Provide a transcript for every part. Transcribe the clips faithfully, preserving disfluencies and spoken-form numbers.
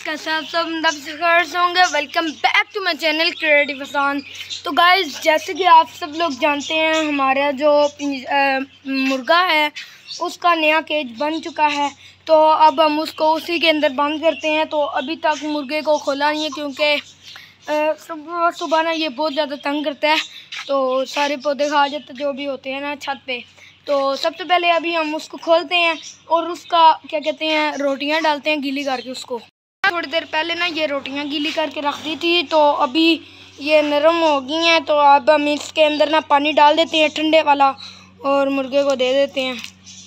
Guys, कैसे आप सब नब्स होंगे। Welcome back to my channel creative Hasan. तो गाइस, जैसे कि आप सब लोग जानते हैं, हमारा जो आ, मुर्गा है उसका नया केज बन चुका है। तो अब हम उसको उसी के अंदर बंद करते हैं। तो अभी तक मुर्गे को खोला नहीं है क्योंकि सुबह सुबह ना ये बहुत ज़्यादा तंग करता है। तो सारे पौधे खा जाते जो भी होते हैं ना छत पे। तो सबसे पहले अभी हम उसको खोलते हैं और उसका क्या कहते हैं रोटियां डालते हैं गीली करके उसको। थोड़ी देर पहले ना ये रोटियां गीली करके रख दी थी, तो अभी ये नरम हो गई हैं। तो अब हम इसके अंदर ना पानी डाल देते हैं ठंडे वाला और मुर्गे को दे देते हैं।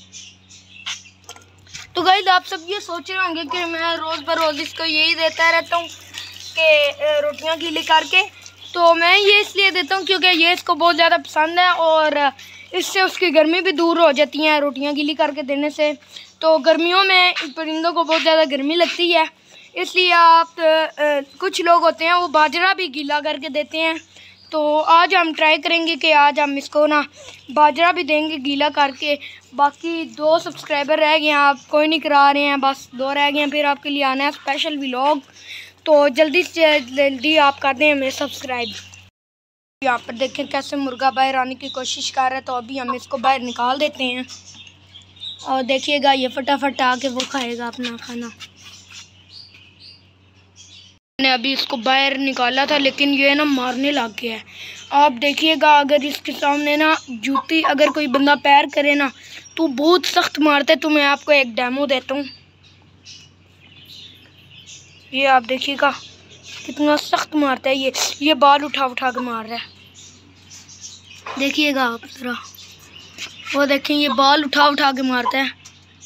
तो गाइस, आप सब ये सोच रहे होंगे कि मैं रोज़ ब रोज़ इसको यही देता रहता हूँ कि रोटियां गीली करके। तो मैं ये इसलिए देता हूँ क्योंकि ये इसको बहुत ज़्यादा पसंद है और इससे उसकी गर्मी भी दूर हो जाती है रोटियां गीली करके देने से। तो गर्मियों में परिंदों को बहुत ज़्यादा गर्मी लगती है, इसलिए आप आ, कुछ लोग होते हैं वो बाजरा भी गीला करके देते हैं। तो आज हम ट्राई करेंगे कि आज हम इसको ना बाजरा भी देंगे गीला करके। बाकी दो सब्सक्राइबर रह गए हैं, आप कोई नहीं करा रहे हैं, बस दो रह गए हैं, फिर आपके लिए आना है स्पेशल व्लॉग। तो जल्दी से जल्दी आप कर दें हमें सब्सक्राइब। यहाँ पर देखें कैसे मुर्गा बाहर आने की कोशिश कर रहा है। तो अभी हम इसको बाहर निकाल देते हैं और देखिएगा ये फटाफट आके वो खाएगा अपना खाना। मैंने अभी इसको बाहर निकाला था लेकिन ये ना मारने लग गया है। आप देखिएगा, अगर इसके सामने ना जूती अगर कोई बंदा पैर करे ना तो बहुत सख्त मारता है। तो मैं आपको एक डेमो देता हूँ, ये आप देखिएगा कितना सख्त मारता है। ये ये बाल उठा उठा के मार रहा है, देखिएगा आप जरा, वो देखें ये बाल उठा उठा के मारता है।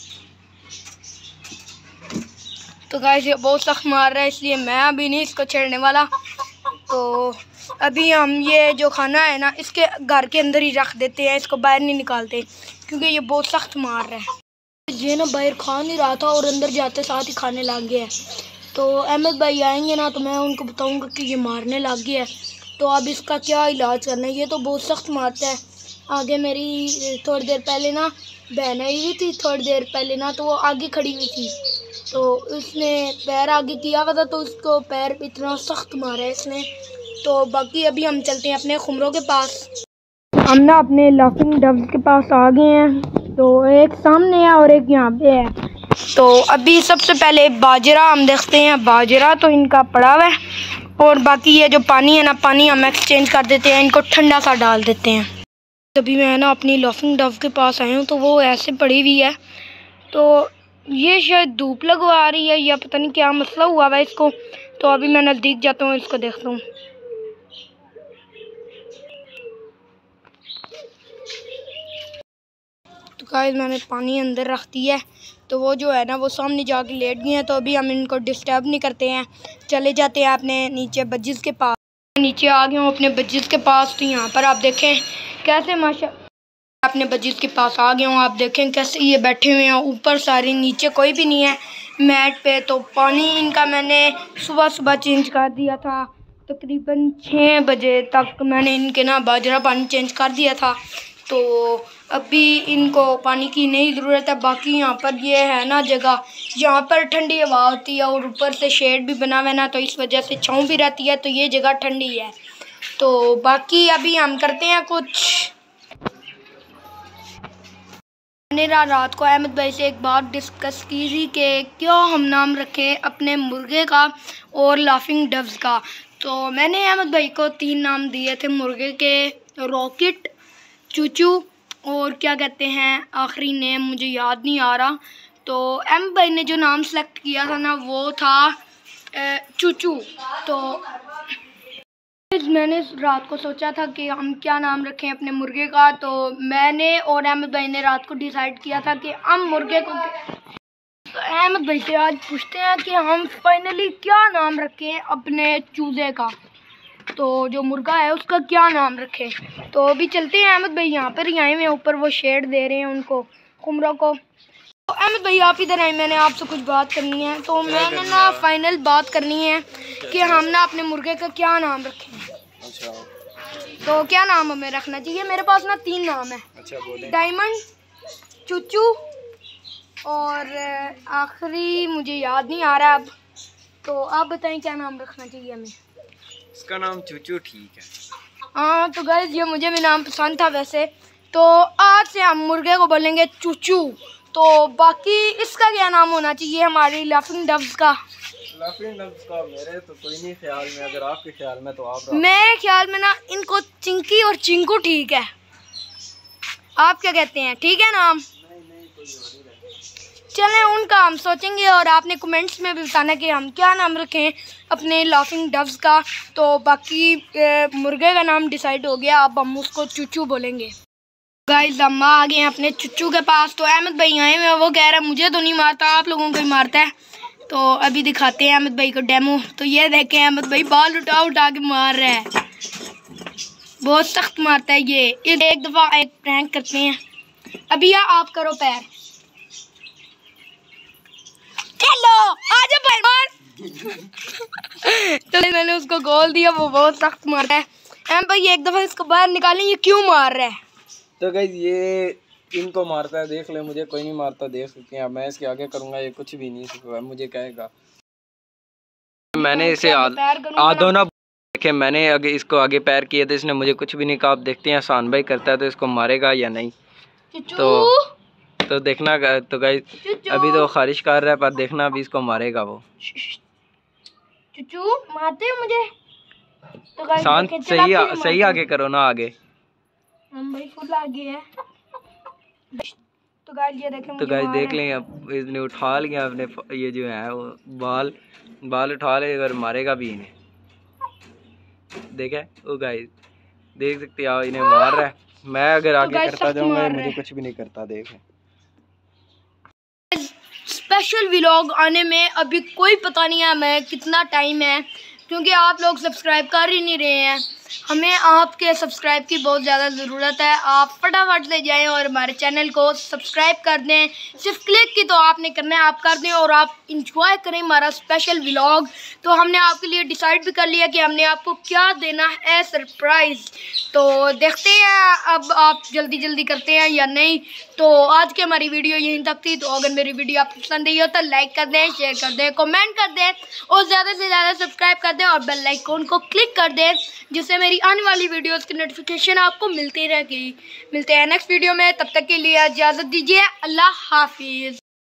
तो गाइस, ये बहुत सख्त मार रहा है, इसलिए मैं अभी नहीं इसको छेड़ने वाला। तो अभी हम ये जो खाना है ना इसके घर के अंदर ही रख देते हैं, इसको बाहर नहीं निकालते क्योंकि ये बहुत सख्त मार रहा है। ये ना बाहर खा नहीं रहा था और अंदर जाते साथ ही खाने लग गया है। तो अहमद भाई आएंगे ना तो मैं उनको बताऊंगा कि ये मारने लग गया है। तो अब इसका क्या इलाज करना है, ये तो बहुत सख्त मारता है। आगे मेरी थोड़ी देर पहले ना बहन आई हुई थी, थोड़ी देर पहले ना तो वो आगे खड़ी हुई थी, तो उसने पैर आगे किया हुआ था तो उसको पैर इतना सख्त मारा है इसने। तो बाकी अभी हम चलते हैं अपने खुमरों के पास। हम ना अपने लाफिंग डव्स के पास आ गए हैं, तो एक सामने है और एक यहाँ पे है। तो अभी सबसे पहले बाजरा हम देखते हैं। बाजरा तो इनका पड़ा हुआ है और बाकी ये जो पानी है ना, पानी हम एक्सचेंज कर देते हैं, इनको ठंडा सा डाल देते हैं। अभी मैं ना अपनी लाफिंग डव के पास आई हूँ तो वो ऐसे पड़ी हुई है। तो ये शायद धूप लगवा रही है या पता नहीं क्या मसला हुआ है इसको। तो अभी मैं नज़दीक जाता हूँ, इसको देखता हूँ। तो गाइस, मैंने पानी अंदर रख दिया है, तो वो जो है ना वो सामने जाके लेट गए हैं। तो अभी हम इनको डिस्टर्ब नहीं करते हैं, चले जाते हैं अपने नीचे बजिस के पास। नीचे आ गए हूँ अपने बजिस के पास। तो यहाँ पर आप देखें कैसे माशा अपने बजिस के पास आ गए हूँ। आप देखें कैसे ये बैठे हुए हैं ऊपर सारे, नीचे कोई भी नहीं है मैट पे। तो पानी इनका मैंने सुबह सुबह चेंज कर दिया था, तकरीबन छः बजे तक मैंने इनके ना बाजरा पानी चेंज कर दिया था। तो अभी इनको पानी की नहीं ज़रूरत है। बाकी यहाँ पर ये है ना जगह, यहाँ पर ठंडी हवा होती है और ऊपर से शेड भी बना हुआ है ना, तो इस वजह से छाँव भी रहती है, तो ये जगह ठंडी है। तो बाकी अभी हम करते हैं कुछ। मैंने रात को अहमद भाई से एक बात डिस्कस की थी कि क्यों हम नाम रखें अपने मुर्गे का और लाफिंग डव्स का। तो मैंने अहमद भाई को तीन नाम दिए थे मुर्गे के, रॉकेट, चूचू और क्या कहते हैं आखिरी नेम मुझे याद नहीं आ रहा। तो अहमद भाई ने जो नाम सेलेक्ट किया था ना वो था चूचू। तो मैंने रात को सोचा था कि हम क्या नाम रखें अपने मुर्गे का। तो मैंने और अहमद भाई ने रात को डिसाइड किया था कि हम मुर्गे को, तो अहमद भाई से आज पूछते हैं कि हम फाइनली क्या नाम रखें अपने चूजे का। तो जो मुर्गा है उसका क्या नाम रखें। तो अभी चलते हैं, अहमद भाई यहाँ पर ही आए हुए हैं, ऊपर वो शेड दे रहे हैं उनको खुमरों को। तो अहमद भाई आप इधर आए, मैंने आपसे कुछ बात करनी है। तो मैंने ना फाइनल बात करनी है कि हम ना अपने मुर्गे का क्या नाम रखें। अच्छा, तो क्या नाम हमें रखना चाहिए? मेरे पास ना तीन नाम है। अच्छा बोले। डायमंड, चूचू और आखिरी मुझे याद नहीं आ रहा अब। तो आप बताएं क्या नाम रखना चाहिए हमें? इसका नाम चूचू ठीक है। हाँ तो गाइस ये मुझे भी नाम पसंद था वैसे। तो आज से हम मुर्गे को बोलेंगे चूचू। तो बाकी इसका क्या नाम होना चाहिए हमारी लाफिंग डव्स का? लाफिंग डव्स का मेरे तो कोई नहीं ख्याल में, अगर आपके ख्याल में तो आप। मेरे ख्याल में ना इनको चिंकी और चिंकू ठीक है। आप क्या कहते हैं, ठीक है नाम? नहीं नहीं कोई और ही। चलें उनका हम सोचेंगे और आपने कमेंट्स में भी बताना कि हम क्या नाम रखें अपने लाफिंग डव्स का। तो बाकी ए, मुर्गे का नाम डिसाइड हो गया, अब हम उसको चूचू बोलेंगे। गाइस हम आ गए हैं अपने चूचू के पास। तो अहमद भाई आए हुए, वो कह रहा है मुझे तो नहीं मारता, आप लोगों को ही मारता है। तो अभी दिखाते हैं अहमद भाई को डेमो। तो ये देखें अहमद भाई बाल उठा उठा के मार रहा है, बहुत सख्त मारता है ये। एक दफ़ा एक प्रैंक करते हैं। अभी या आप करो पैर, चलो आजा भाई मार। तो मैंने उसको गोल दिया, वो बहुत सख्त मारता है। अहमद भाई एक दफ़ा इसको बाहर निकालें, ये क्यों मार रहा है? तो गाइस ये इनको मारता है, देख ले, मुझे कोई नहीं मारता, देख सकते हैं। मैं इसके आगे करूँगा ये कुछ भी नहीं सीखा, मुझे कहेगा। मैंने इसे आधो ना देखे, मैंने आगे इसको आगे पैर किए थे, इसने मुझे कुछ भी नहीं कहा। आप देखते हैं आसान भाई करता है तो इसको मारेगा या नहीं। तो तो देखना। तो गाइस अभी तो खारिश कर रहा है, पर देखना अभी इसको मारेगा वो। चुचू मारते हो मुझे? तो गाइस शांत सही आ, सही आगे करो ना, आगे हम भाई फुल आगे है। तो गाइस ये देखें, तो गाइस देख लें, अब इसने उठा लिया अपने ये जो है वो बाल बाल उठा ले, अगर मारेगा भी इन्हें। देखे वो गाइस, देख सकते हैं इन्हें मार रहा है। मैं अगर आगे तो करता जाऊंगा मुझे कुछ भी नहीं करता। देखें स्पेशल व्लॉग आने में अभी कोई पता नहीं है हमें कितना टाइम है, क्योंकि आप लोग सब्सक्राइब कर ही नहीं रहे हैं। हमें आपके सब्सक्राइब की बहुत ज़्यादा ज़रूरत है। आप फटाफट से जाएं और हमारे चैनल को सब्सक्राइब कर दें। सिर्फ क्लिक की तो आपने करना है, आप कर दें और आप इंजॉय करें हमारा स्पेशल व्लॉग। तो हमने आपके लिए डिसाइड भी कर लिया कि हमने आपको क्या देना है सरप्राइज़। तो देखते हैं अब आप जल्दी जल्दी करते हैं या नहीं। तो आज की हमारी वीडियो यहीं तक थी। तो अगर मेरी वीडियो आपको पसंद आई हो तो लाइक कर दें, शेयर कर दें, कमेंट कर दें और ज़्यादा से ज़्यादा सब्सक्राइब कर दें और बेल आइकन को क्लिक कर दें, जिससे मेरी आने वाली वीडियोस की नोटिफिकेशन आपको मिलती रहेगी। मिलते हैं नेक्स्ट वीडियो में, तब तक के लिए इजाज़त दीजिए। अल्लाह हाफिज़।